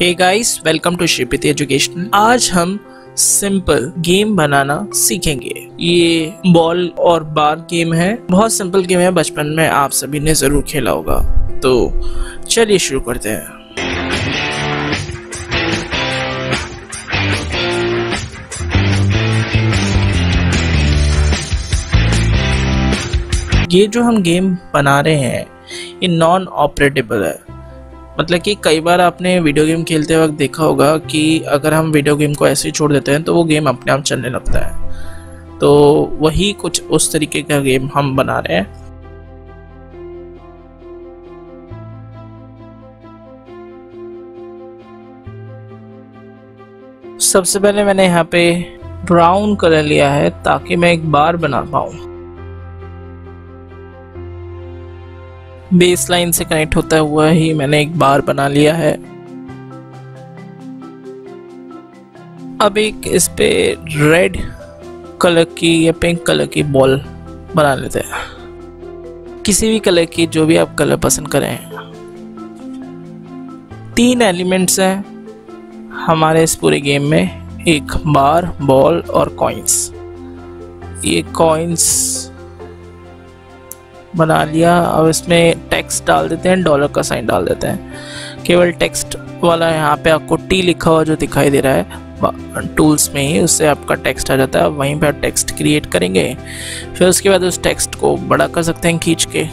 Hey guys, welcome to Shripati education. आज हम simple game बनाना सीखेंगे। ये बॉल और बार गेम है। बहुत सिंपल गेम है, बचपन में आप सभी ने जरूर खेला होगा। तो चलिए शुरू करते हैं। ये जो हम गेम बना रहे हैं ये नॉन ऑपरेटेबल है। मतलब कि कई बार आपने वीडियो गेम खेलते वक्त देखा होगा कि अगर हम वीडियो गेम को ऐसे ही छोड़ देते हैं तो वो गेम अपने आप चलने लगता है। तो वही कुछ उस तरीके का गेम हम बना रहे हैं। सबसे पहले मैंने यहाँ पे ब्राउन कलर लिया है ताकि मैं एक बार बना पाऊँ। बेस लाइन से कनेक्ट होता हुआ ही मैंने एक बार बना लिया है। अब एक इस पे रेड कलर की या पिंक कलर की बॉल बना लेते हैं। किसी भी कलर की, जो भी आप कलर पसंद करें। 3 एलिमेंट्स हैं हमारे इस पूरे गेम में, एक बार, बॉल और कॉइन्स। ये कॉइन्स बना लिया। अब इसमें टेक्स्ट डाल देते हैं, डॉलर का साइन डाल देते हैं। केवल टेक्स्ट वाला यहाँ पे आपको टी लिखा हुआ जो दिखाई दे रहा है टूल्स में ही, उससे आपका टेक्स्ट आ जाता है। वहीं पे आप टेक्स्ट क्रिएट करेंगे। फिर उसके बाद उस टेक्स्ट को बड़ा कर सकते हैं खींच के।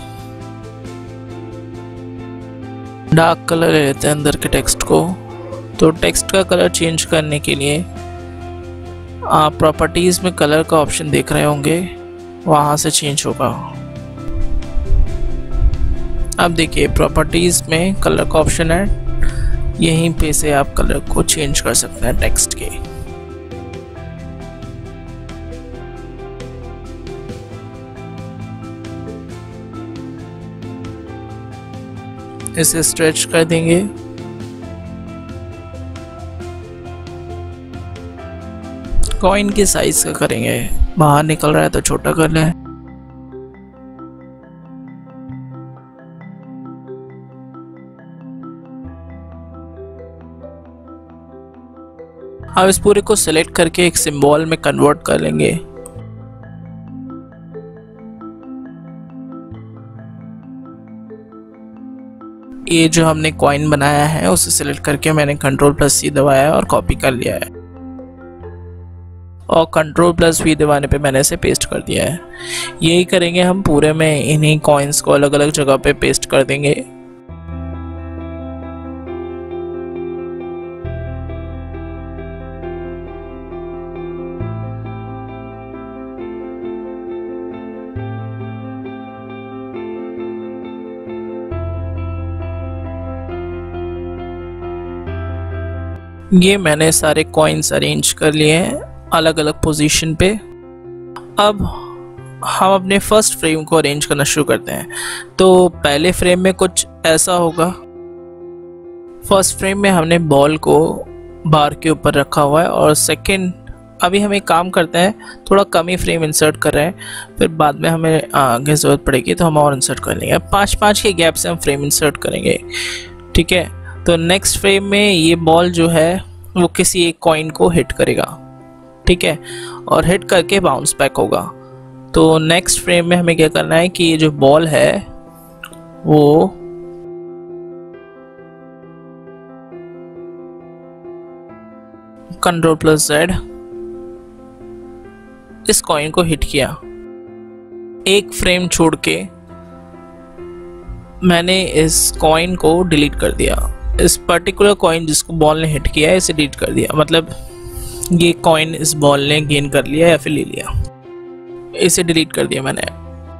डार्क कलर ले लेते हैं अंदर के टेक्स्ट को। तो टेक्स्ट का कलर चेंज करने के लिए आप प्रॉपर्टीज में कलर का ऑप्शन देख रहे होंगे, वहां से चेंज होगा। अब देखिए प्रॉपर्टीज में कलर का ऑप्शन है, यहीं पे से आप कलर को चेंज कर सकते हैं टेक्स्ट के। इसे स्ट्रेच कर देंगे। कॉइन के साइज का करेंगे, बाहर निकल रहा है तो छोटा कर लें। अब इस पूरे को सिलेक्ट करके एक सिंबल में कन्वर्ट कर लेंगे। ये जो हमने कॉइन बनाया है उसे सिलेक्ट करके मैंने Ctrl+C दबाया है और कॉपी कर लिया है, और Ctrl+V दबाने पे मैंने इसे पेस्ट कर दिया है। यही करेंगे हम पूरे में, इन्हीं कॉइन्स को अलग अलग जगह पे पेस्ट कर देंगे। ये मैंने सारे कॉइन्स अरेंज कर लिए हैं अलग अलग पोजीशन पे। अब हम अपने फर्स्ट फ्रेम को अरेंज करना शुरू करते हैं। तो पहले फ्रेम में कुछ ऐसा होगा। फर्स्ट फ्रेम में हमने बॉल को बार के ऊपर रखा हुआ है, और सेकंड अभी हम एक काम करते हैं, थोड़ा कम ही फ्रेम इंसर्ट कर रहे हैं, फिर बाद में हमें आगे ज़रूरत पड़ेगी तो हम और इंसर्ट कर लेंगे। 5-5 के गैप से हम फ्रेम इंसर्ट करेंगे, ठीक है। तो नेक्स्ट फ्रेम में ये बॉल जो है वो किसी एक कॉइन को हिट करेगा, ठीक है, और हिट करके बाउंस बैक होगा। तो नेक्स्ट फ्रेम में हमें क्या करना है कि ये जो बॉल है वो Ctrl+Z इस कॉइन को हिट किया। एक फ्रेम छोड़ के मैंने इस कॉइन को डिलीट कर दिया। इस पर्टिकुलर कॉइन जिसको बॉल ने हिट किया है इसे डिलीट कर दिया। मतलब ये कॉइन इस बॉल ने गेन कर लिया या फिर ले लिया, इसे डिलीट कर दिया मैंने।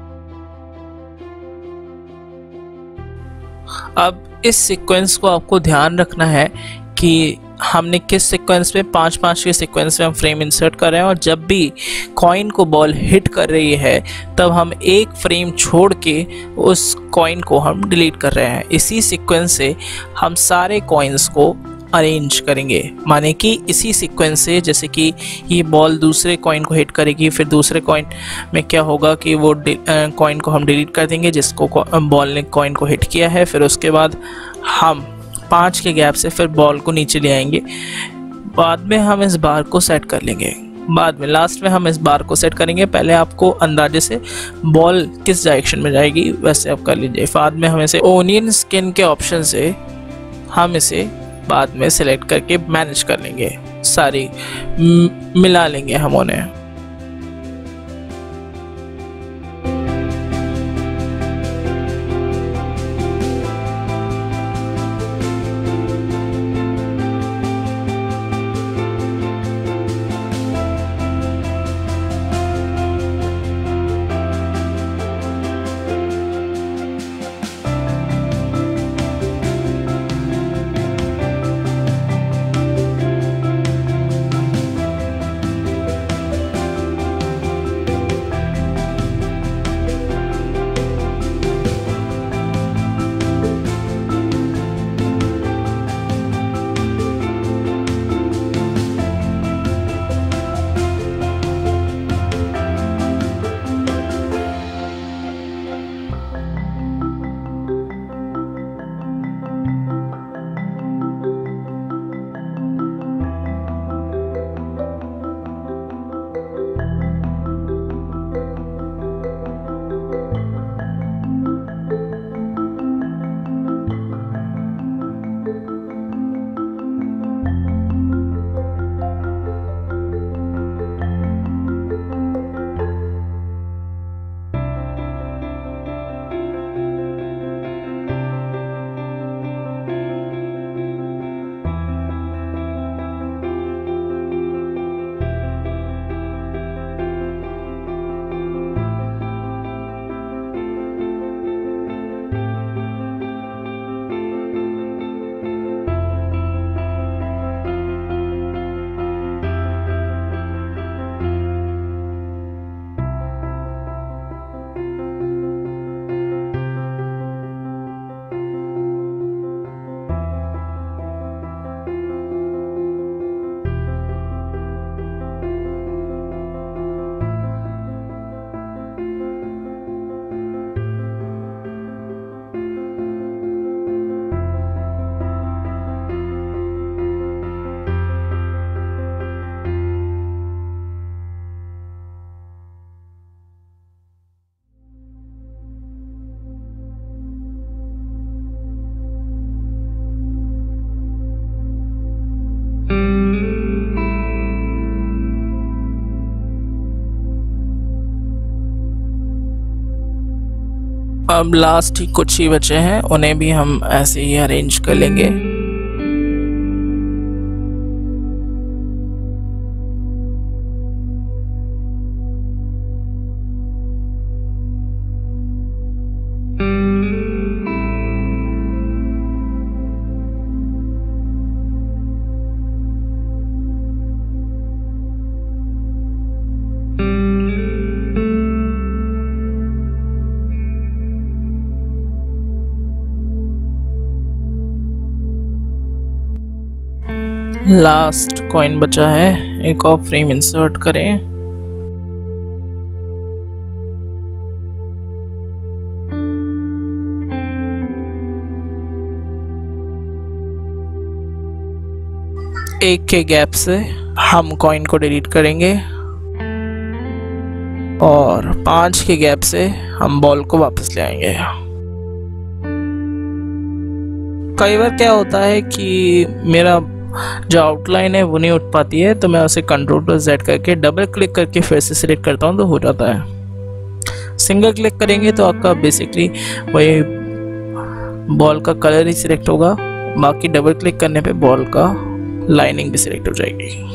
अब इस सीक्वेंस को आपको ध्यान रखना है कि हमने किस सीक्वेंस में 5-5 के सीक्वेंस में हम फ्रेम इंसर्ट कर रहे हैं, और जब भी कॉइन को बॉल हिट कर रही है तब हम एक फ्रेम छोड़ के उस कॉइन को हम डिलीट कर रहे हैं। इसी सीक्वेंस से हम सारे कॉइन्स को अरेंज करेंगे, माने कि इसी सीक्वेंस से, जैसे कि ये बॉल दूसरे कॉइन को हिट करेगी, फिर दूसरे कॉइन में क्या होगा कि वो कॉइन को हम डिलीट कर देंगे जिसको बॉल ने कॉइन को हिट किया है, फिर उसके बाद हम 5 के गैप से फिर बॉल को नीचे ले आएंगे। बाद में हम इस बार को सेट कर लेंगे, बाद में लास्ट में हम इस बार को सेट करेंगे। पहले आपको अंदाजे से बॉल किस डायरेक्शन में जाएगी वैसे आप कर लीजिए। बाद में हम इसे ओनियन स्किन के ऑप्शन से हम इसे बाद में सेलेक्ट करके मैनेज कर लेंगे, सारी मिला लेंगे हम उन्हें। अब लास्ट ही कुछ ही बचे हैं, उन्हें भी हम ऐसे ही अरेंज कर लेंगे। लास्ट कॉइन बचा है, एक और फ्रेम इंसर्ट करें। एक के गैप से हम कॉइन को डिलीट करेंगे और 5 के गैप से हम बॉल को वापस ले आएंगे। कई बार क्या होता है कि मेरा जो आउटलाइन है वो नहीं उठ पाती है, तो मैं उसे Ctrl+Z करके डबल क्लिक करके फिर से सिलेक्ट करता हूँ तो हो जाता है। सिंगल क्लिक करेंगे तो आपका बेसिकली वही बॉल का कलर ही सिलेक्ट होगा, बाकी डबल क्लिक करने पे बॉल का लाइनिंग भी सिलेक्ट हो जाएगी।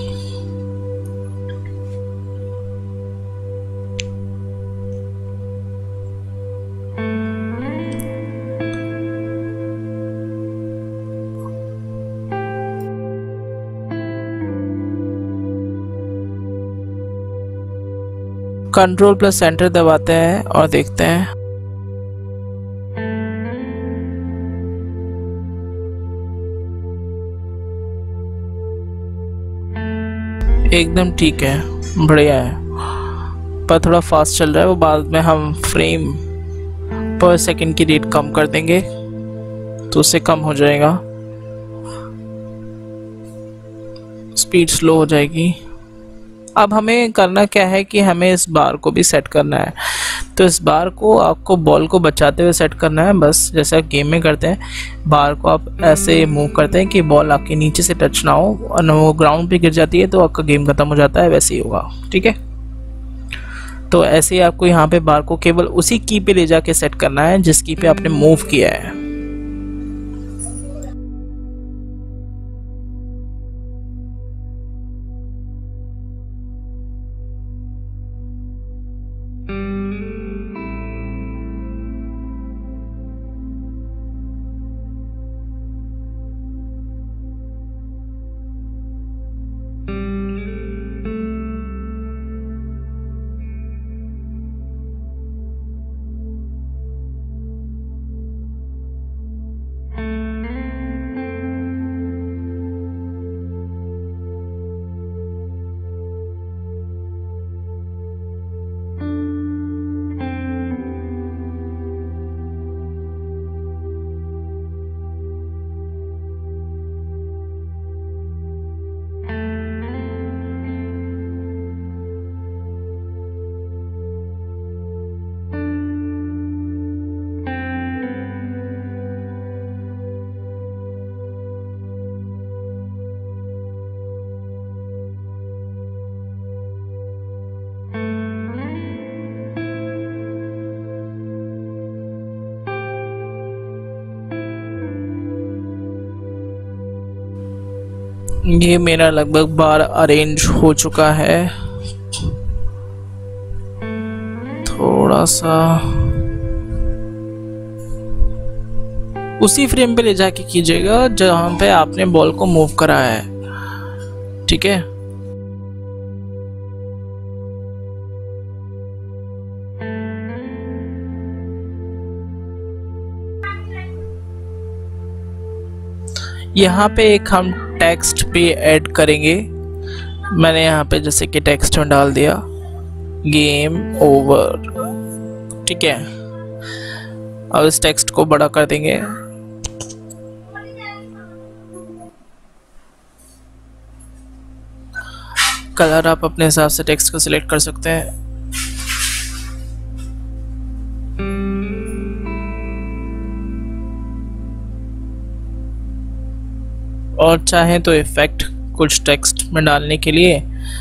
Ctrl+Enter दबाते हैं और देखते हैं। एकदम ठीक है, बढ़िया है, पर थोड़ा फास्ट चल रहा है। वो बाद में हम फ्रेम पर सेकंड की रेट कम कर देंगे तो उससे कम हो जाएगा। स्पीड स्लो हो जाएगी। अब हमें करना क्या है कि हमें इस बार को भी सेट करना है। तो इस बार को आपको बॉल को बचाते हुए सेट करना है, बस जैसा गेम में करते हैं। बार को आप ऐसे मूव करते हैं कि बॉल आपके नीचे से टच ना हो, और वो ग्राउंड पे गिर जाती है तो आपका गेम खत्म हो जाता है, वैसे ही होगा। ठीक है, तो ऐसे ही आपको यहाँ पे बार को केवल उसी की पे ले जाके सेट करना है जिस की पे आपने मूव किया है। ये मेरा लगभग बार अरेंज हो चुका है। थोड़ा सा उसी फ्रेम पे ले जाके कीजिएगा जहां पे आपने बॉल को मूव करा है। ठीक है, यहाँ पे एक हम टेक्स्ट पे ऐड करेंगे। मैंने यहाँ पे जैसे कि टेक्स्ट में डाल दिया गेम ओवर। ठीक है, अब इस टेक्स्ट को बड़ा कर देंगे। कलर आप अपने हिसाब से टेक्स्ट को सिलेक्ट कर सकते हैं। और चाहें तो इफेक्ट कुछ टेक्स्ट में डालने के लिए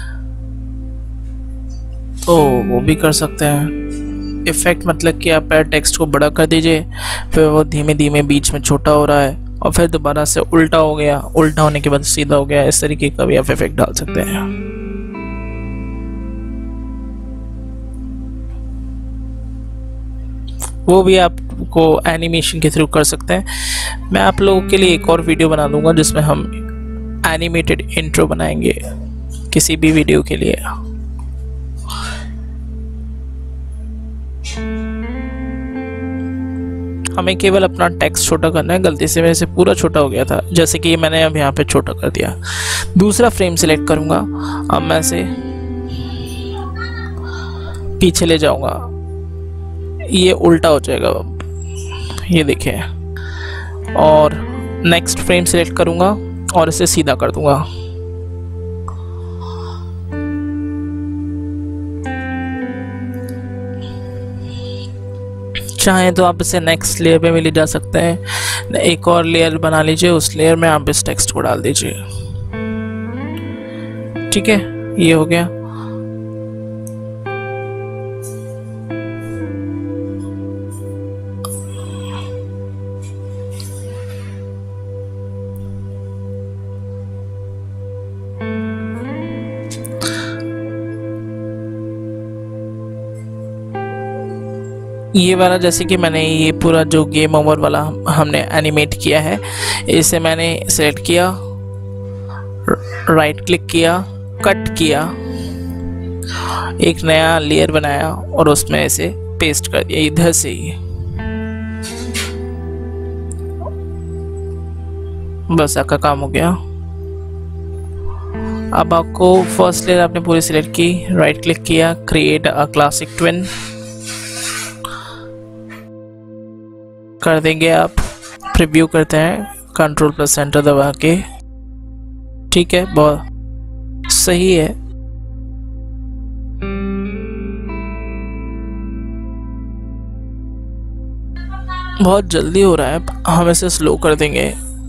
तो वो भी कर सकते हैं। इफेक्ट मतलब कि आप टेक्स्ट को बड़ा कर दीजिए, फिर वो धीमे धीमे बीच में छोटा हो रहा है और फिर दोबारा से उल्टा हो गया, उल्टा होने के बाद सीधा हो गया। इस तरीके का भी आप इफेक्ट डाल सकते हैं। वो भी आपको एनिमेशन के थ्रू कर सकते हैं। मैं आप लोगों के लिए एक और वीडियो बना दूंगा जिसमें हम एनिमेटेड इंट्रो बनाएंगे किसी भी वीडियो के लिए। हमें केवल अपना टेक्स्ट छोटा करना है। गलती से मेरे से पूरा छोटा हो गया था, जैसे कि मैंने अब यहाँ पे छोटा कर दिया। दूसरा फ्रेम सिलेक्ट करूंगा। अब मैं से पीछे ले जाऊंगा, ये उल्टा हो जाएगा, ये देखिए। और नेक्स्ट फ्रेम सिलेक्ट करूंगा और इसे सीधा कर दूंगा। चाहें तो आप इसे नेक्स्ट लेयर पे भी ले जा सकते हैं। एक और लेयर बना लीजिए, उस लेयर में आप इस टेक्स्ट को डाल दीजिए। ठीक है, ये हो गया। ये वाला जैसे कि मैंने ये पूरा जो गेम ओवर वाला हमने एनिमेट किया है, इसे मैंने सेलेक्ट किया, राइट क्लिक किया, कट किया, एक नया लेयर बनाया और उसमें इसे पेस्ट कर दिया इधर से ही। बस आपका काम हो गया। अब आपको फर्स्ट लेयर आपने पूरी सिलेक्ट की, राइट क्लिक किया, क्रिएट अ क्लासिक ट्विन कर देंगे। आप प्रीव्यू करते हैं, कंट्रोल प्लस सेंटर दबा के। ठीक है, बहुत सही है। बहुत जल्दी हो रहा है, हम इसे स्लो कर देंगे।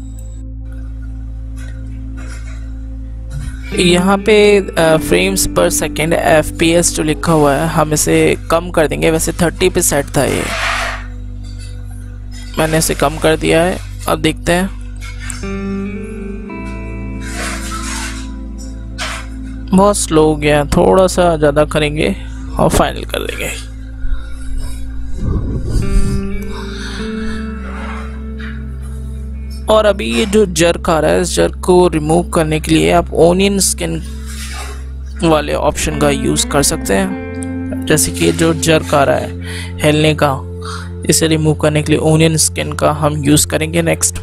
यहाँ पे फ्रेम्स पर सेकेंड FPS जो लिखा हुआ है हम इसे कम कर देंगे। वैसे 30 पे सेट था ये, मैंने इसे कम कर दिया है। अब देखते हैं, बहुत स्लो हो गया, थोड़ा सा ज़्यादा करेंगे और फाइनल कर देंगे। और अभी ये जो जर्क आ रहा है, इस जर्क को रिमूव करने के लिए आप ओनियन स्किन वाले ऑप्शन का यूज़ कर सकते हैं। जैसे कि जो जर्क आ रहा है हिलने का, इसे रिमूव करने के लिए ओनियन स्किन का हम यूज़ करेंगे। नेक्स्ट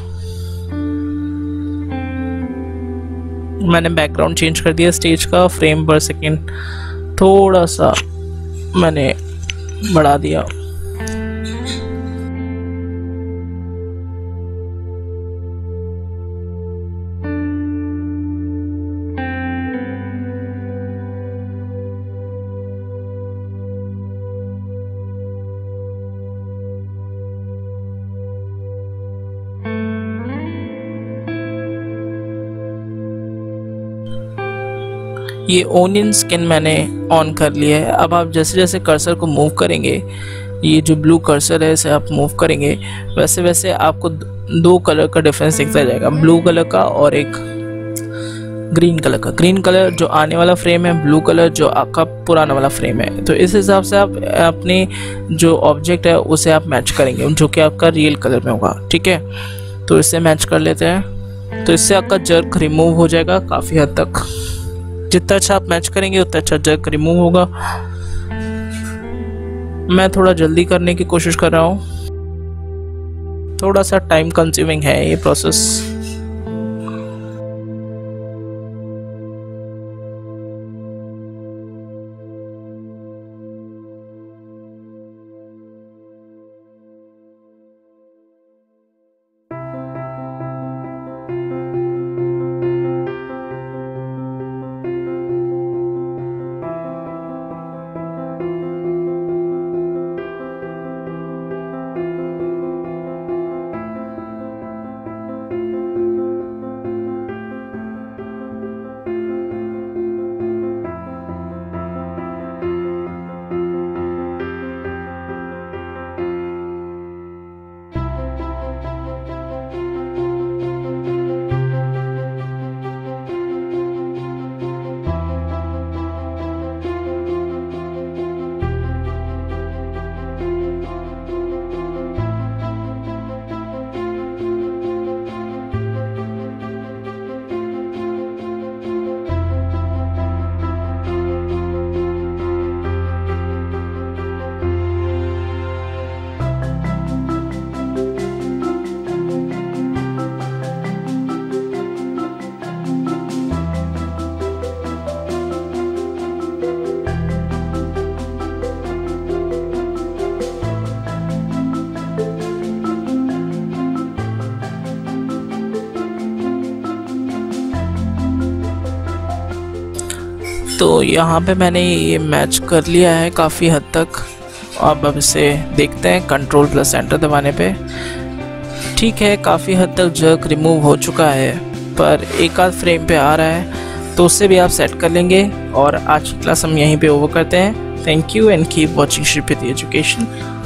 मैंने बैकग्राउंड चेंज कर दिया स्टेज का, फ्रेम पर सेकेंड थोड़ा सा मैंने बढ़ा दिया। ये ओनियन स्किन मैंने ऑन कर लिया है। अब आप जैसे जैसे कर्सर को मूव करेंगे, ये जो ब्लू कर्सर है इसे आप मूव करेंगे, वैसे वैसे आपको दो कलर का डिफरेंस दिखता जाएगा, ब्लू कलर का और एक ग्रीन कलर का। ग्रीन कलर जो आने वाला फ्रेम है, ब्लू कलर जो आपका पुराना वाला फ्रेम है। तो इस हिसाब से आप अपने जो ऑब्जेक्ट है उसे आप मैच करेंगे, जो कि आपका रियल कलर में होगा। ठीक है, तो इसे मैच कर लेते हैं। तो इससे आपका जर्क रिमूव हो जाएगा काफ़ी हद तक। जितना अच्छा आप मैच करेंगे उतना अच्छा जर्क रिमूव होगा। मैं थोड़ा जल्दी करने की कोशिश कर रहा हूँ, थोड़ा सा टाइम कंज्यूमिंग है ये प्रोसेस। तो यहाँ पे मैंने ये मैच कर लिया है काफ़ी हद तक। अब इसे देखते हैं Ctrl+Enter दबाने पे। ठीक है, काफ़ी हद तक जर्क रिमूव हो चुका है, पर एक आध फ्रेम पे आ रहा है, तो उससे भी आप सेट कर लेंगे। और आज की क्लास हम यहीं पे ओवर करते हैं। Thank you and keep watching Shripati education.